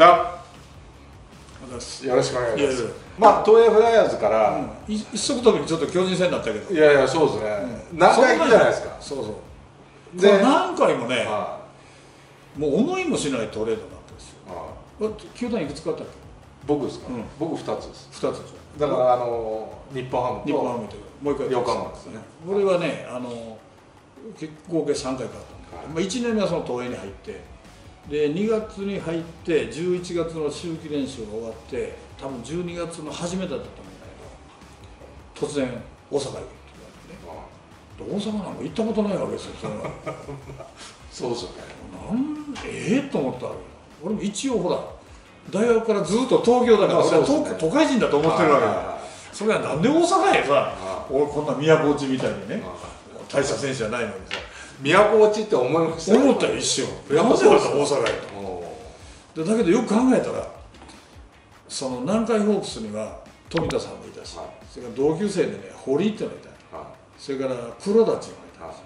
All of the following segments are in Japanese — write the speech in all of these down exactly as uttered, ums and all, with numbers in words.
じゃあよろしくお願いします。まあ東映フライヤーズから、うん、 一足飛びにちょっと巨人戦になったけど、 いやいやそうですね、うん、何回行くじゃないですか。 そうそうで何回もね、はあ、もう思いもしないトレードになったんですよ。はあ、球団いくつかあったっけ？ 僕ですか、うん、僕ふたつです。 ふたつでしょ。 だからあの日本ハムと日本ハムともう一回横浜ですね。 俺はねあの合計さんかいかあったんだけど、はい、まあいちねんめはその東映に入ってでにがつに入ってじゅういちがつの秋季練習が終わって多分じゅうにがつの初めてだったと思うんだけど突然大阪行くって言われてね、大阪なんか行ったことないわけですよ。それはそうですよね。 なんええー、と思ったわけ。俺も一応ほら大学からずっと東京だから俺は、ね、都会人だと思ってるわけだ。それはなんで大阪へさ俺こんな都落ちみたいにね大した選手じゃないのにさ都落ちって思いましたよ。 思ったよ一瞬。なんで大阪へと。だけどよく考えたらその南海ホークスには富田さんもいたし、はい、それから同級生でね堀っていうのがいた、はい、それから黒田っていうのがいた、はい、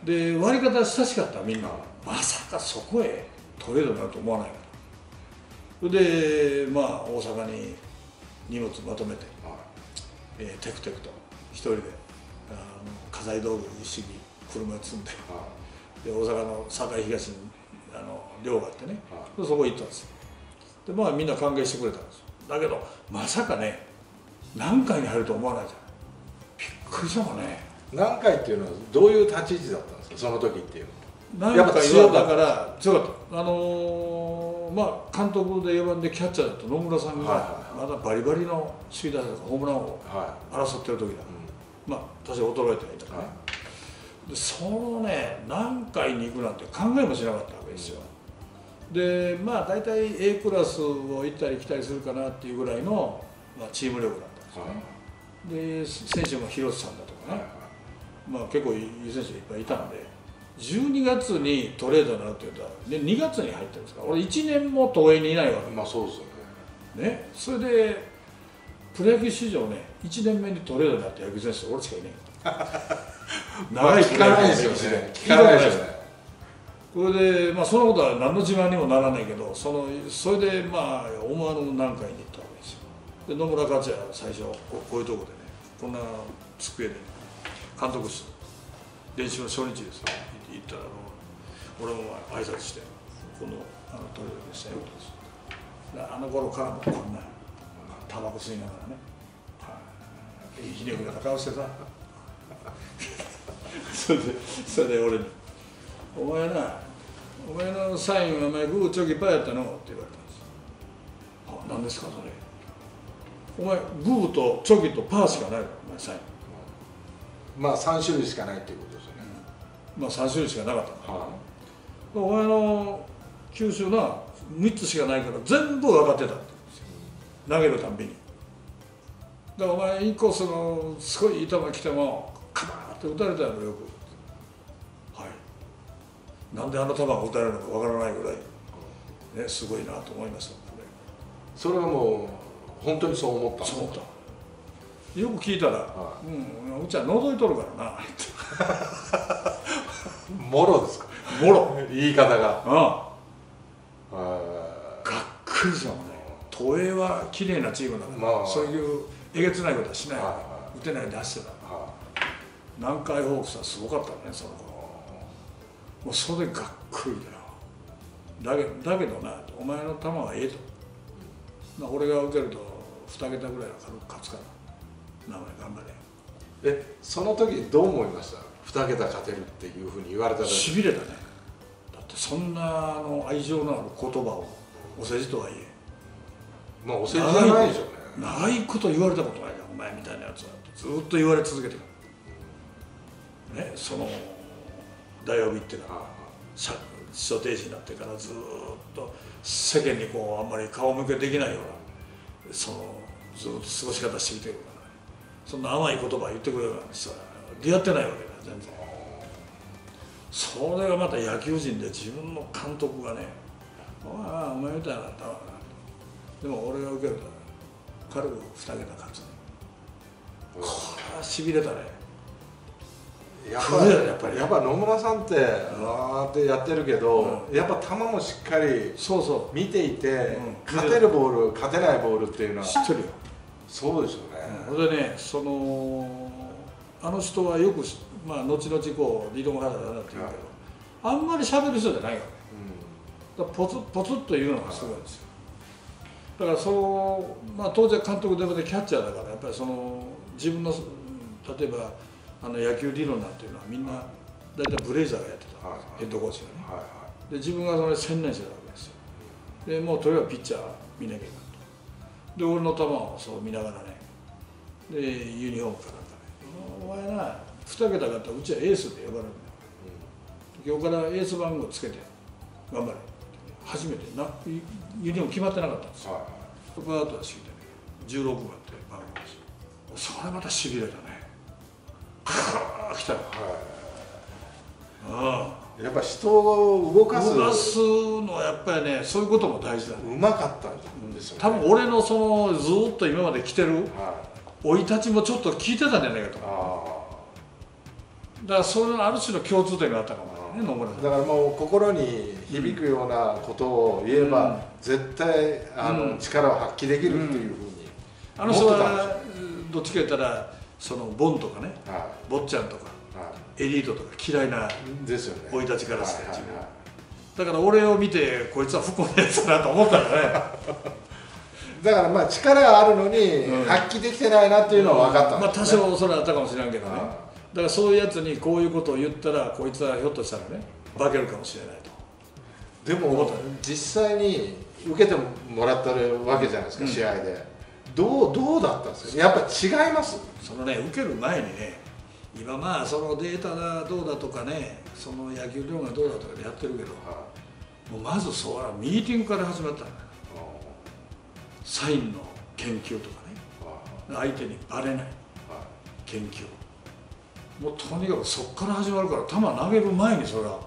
で割り方親しかったみんな、はい、まさかそこへトレードになると思わないからそれでまあ大阪に荷物まとめて、はい、えー、テクテクと一人であの家財道具一式車を積んで、はい、で大阪の堺東にあの寮があってね、はい、そこ行ったんですよ。でまあみんな歓迎してくれたんですよ。だけどまさかね何回に入ると思わないじゃない。びっくりしたもんね。 何回っていうのはどういう立ち位置だったんですかその時っていうの。 何回はだから強かった。あのー、まあ監督でよばんでキャッチャーだと野村さんがまだバリバリの首位打者とかホームランを争ってる時だ、はい、まあ多少衰えてはいたからね、はい、でそのね何回に行くなんて考えもしなかったわけですよ。でまあ大体 A クラスを行ったり来たりするかなっていうぐらいの、まあ、チーム力だったんですよね、はい、で選手も広瀬さんだとかね、はいはい、まあ結構いい選手がいっぱいいたんでじゅうにがつにトレードになるって言ったら、ね、にがつに入ってるんですから俺いちねんも東映にいないわけ。 まあそうですよね。 ねそれでプロ野球史上ねいちねんめにトレードになった野球選手俺しかいない長い聞かないですよね。聞かないですよね。 それでまあそのことは何の自慢にもならないけどそのそれでまあ思わぬ何回に行ったわけですよ。で野村克也最初こう、こういうとこでねこんな机で、ね、監督室練習の初日ですよ行ったらあの俺も挨拶してこのあのトレードでしたよとあの頃からもこんなタバコ吸いながらね、はあ、いいひねくれた顔してさそれでそれで俺に「お前なお前のサインはお前グーチョキパーやったの?」って言われたんです。あ、何ですかそれ。お前グーとチョキとパーしかないからお前サイン。 まあさん種類しかないっていうことですよね。 うん、まあさん種類しかなかったから、はあ、お前の球種なみっつしかないから全部分かってたって言うんですよ、投げるたんびに。だからお前インコースのすごいいい球来てもカバーって打たれたやろよく。なんであの球が打たれるのかわからないぐらい、ね、すごいなと思いました、ね、 それはもう本当にそう思った。 そう思った。よく聞いたら「はい、うん、うちは覗いとるからな」 もろですか。 もろ言い方が。 ああがっくりしたもんね。東映は綺麗なチームだから、まあ、そういうえげつないことはしない、はい、打てないで走ってた、はい、南海ホークスはすごかったねその頃。もうそれがっくりだよ。だけだけどなお前の球はええと、まあ、俺が受けるとに桁ぐらいは勝つから名前頑張れ。えその時どう思いました？に桁勝てるっていうふうに言われた時。 しびれたね。だってそんなあの愛情のある言葉をお世辞とはいえまあお世辞じゃないでしょうね。 長いこと言われたことないからお前みたいなやつはずっと言われ続けてるね。その大学行ってから所定時になってからずっと世間にこうあんまり顔向けできないようなそのずっと過ごし方してきてるから、ね、そんな甘い言葉言ってくれるような人は出会ってないわけだ全然。それがまた野球人で自分の監督がね「お前お前みたいなったわな」でも俺が受けると軽くに桁勝つね。これはしびれたね。 野やっぱりやっぱりやっぱ野村さんってわーってやってるけど、やっぱ球もしっかりそうそう見ていて、勝てるボール勝てないボールっていうのは知ってるよ。 そうですよね。 それでね、そのあの人はよくまあ後々こう理論派だなって言うけど、あんまり喋る人じゃないよね。だからポツポツっと言うのがすごいんですよ。だからそのまあ当時は監督でもでキャッチャーだからやっぱりその自分の例えばあの野球理論なんていうのはみんな大体ブレイザーがやってたんですよ、ヘッドコーチがね。で自分がそれ専念してたわけですよ。でもうとりあえずピッチャー見なきゃいけないと。で俺の球をそう見ながらね、でユニフォームかなんかね「お前なに桁だったらうちはエースで呼ばれるんだよ、うん、今日からエース番号つけて頑張れ」初めてなユニフォーム決まってなかったんですよ。バーッと出してきてねじゅうろくばんって番号です。それまたしびれたね。カーッ来たよ。ああやっぱ人を動かす動かすのはやっぱりねそういうことも大事だね。 うまかったんですよね。 多分俺のそのずーっと今まで来てる生い立ちもちょっと聞いてたんじゃないかと。だからそれのある種の共通点があったかもね、野村さん。 だからもう心に響くようなことを言えば、うん、絶対あの、うん、力を発揮できるっていうふうに、 うん、あの人はどっちか言ったらそのボンとかね、はい、坊ちゃんとか、はい、エリートとか嫌いな生い立ちからして、だから俺を見てこいつは不幸なやつだなと思ったからね。 だからまあ力があるのに発揮できてないなっていうのは分かったんです、ね、 まあ多少それはあったかもしれんけどね。だからそういうやつにこういうことを言ったらこいつはひょっとしたらね化けるかもしれないと。 でも実際に受けてもらったわけじゃないですか、うん、試合でどうどうだったんですか。やっぱ違います。 そのね受ける前にね今まあそのデータがどうだとかねその野球量がどうだとかでやってるけど、はあ、もうまずそうはミーティングから始まったんだよ。サインの研究とかね、相手にバレない研究、もうとにかくそこから始まるから球投げる前にそれがあ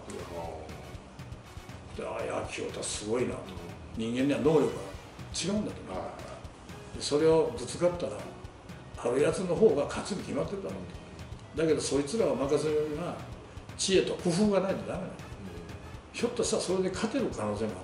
ってでああ野球ってすごいなと、人間には能力が違うんだと思う。でそれをぶつかったらあるやつの方が勝つに決まってるだろうと。だけどそいつらを任せるには知恵と工夫がないとダメだ、うん、ひょっとしたらそれで勝てる可能性もあった、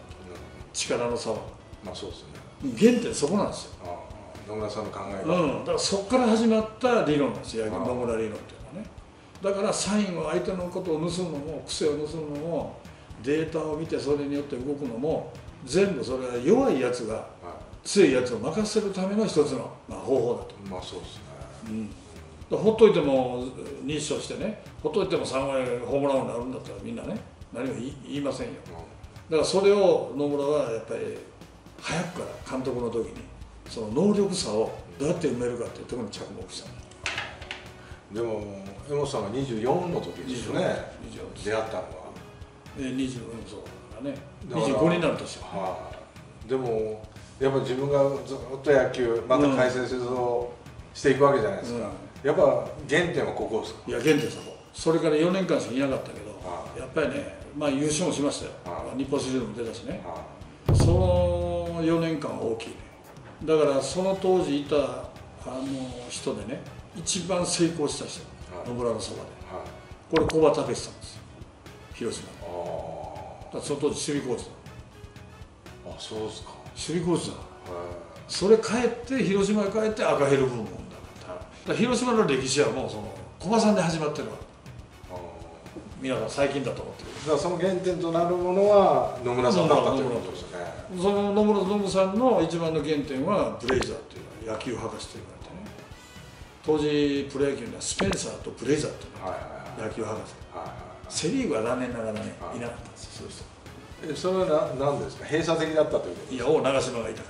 力の差は。 まあそうですね。 原点そこなんですよ。 野村さんの考えが、 うん、だからそこから始まった理論なんですよ、野村理論っていうのはね。だからサインを相手のことを盗むのも癖を盗むのもデータを見てそれによって動くのも全部それは弱いやつが強いやつを任せるための一つの、まあ、方法だと。 まあそうですね、 うん、ほっといても認証してねほっといてもさんわりホームランになるんだったらみんなね何も言いませんよ。だからそれを野村はやっぱり早くから監督の時にその能力差をどうやって埋めるかっていうところに着目した。 でも江本さんがにじゅうよんの時ですよね、出会ったのは。 えにじゅうよんそうだね、にじゅうごになる年は、 はあ、でもやっぱ自分がずっと野球また解説をしていくわけじゃないですか、うん、やっぱ原点はここですか。 いや原点そこ。それからよねんかんしかいなかったけど、はあ、やっぱりね、まあ、優勝もしましたよ、はあ、日本シリーズも出たしね、はあ、そのよねんかんは大きいね。だからその当時いたあの人でね一番成功した人、はい、野村のそばで、はい、これ古葉武さんですよ、広島の。だその当時守備コーチだ。 あ、そうですか。 守備コーチだ。それ帰って広島へ帰って赤ヘルブームを生んだから。だから広島の歴史はもうその古葉さんで始まってるわけ。皆さん最近だと思ってる。 だからその原点となるものは野村さんだったということですよね。 その野村野村さんの一番の原点はブレイザーっていう野球博士と言われてね。当時プロ野球にはスペンサーとブレイザーっていう野球博士。セ・リーグは残念ながらねいなかったんですよ、そういう人。 え、それはな何ですか。閉鎖的だったということですか。 いや、王長嶋がいたから。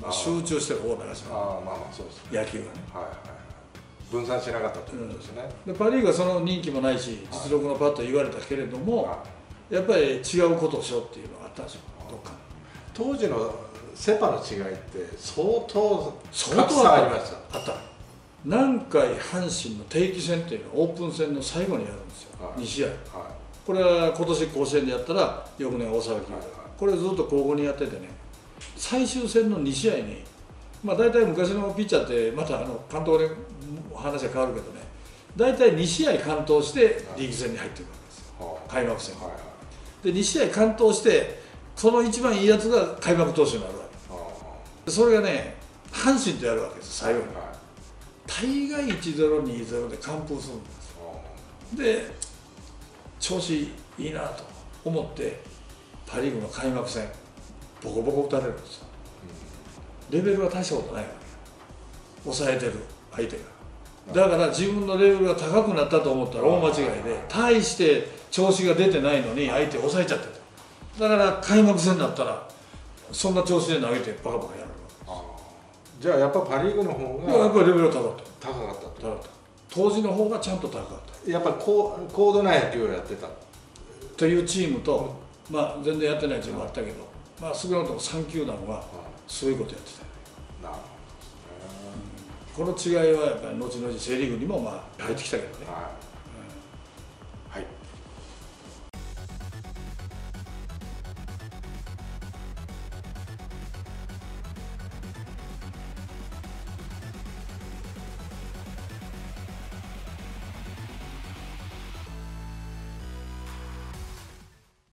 集中してる王長嶋。 ああ、まあまあそうですね。 野球がね。はいはい。 分散しなかったということですね。 うん、でパ・リーグはその人気もないし実力のパッと言われたけれども、はい、やっぱり違うことをしようっていうのがあったんですよ、どっか。 当時のセ・パの違いって相当相当ありました。あった。南海阪神の定期戦っていうのはオープン戦の最後にやるんですよ、はい、にしあい、はい、これは今年甲子園でやったら翌年大阪球、はいはい、これずっと交互にやっててね、最終戦のにしあいに、まあ大体昔のピッチャーってまたあの監督で話が変わるけどね、 大体に試合完投してリーグ戦に入っていくわけですよ、開幕戦。でに試合完投してその一番いいやつが開幕投手になるわけ。それがね阪神とやるわけです最後に。大概 いちたいゼロ にたいゼロ で完封するんですで調子いいなと思ってパ・リーグの開幕戦ボコボコ打たれるんですよ。レベルは大したことないわけ。抑えてる相手が。だから自分のレベルが高くなったと思ったら大間違いで、大して調子が出てないのに相手を抑えちゃってた。だから開幕戦になったらそんな調子で投げてバカバカやるわけです。じゃあやっぱパ・リーグの方がやっぱりレベルが高かった。 高かった高かった。当時の方がちゃんと高かった。 やっぱり高高度な野球をやってたというチームと、まあ全然やってないチームもあったけど、まあ少なくともさん球団はそういうことやってた。なるほど。この違いはやっぱり後々セ・リーグにもまあ入ってきたけどね。はい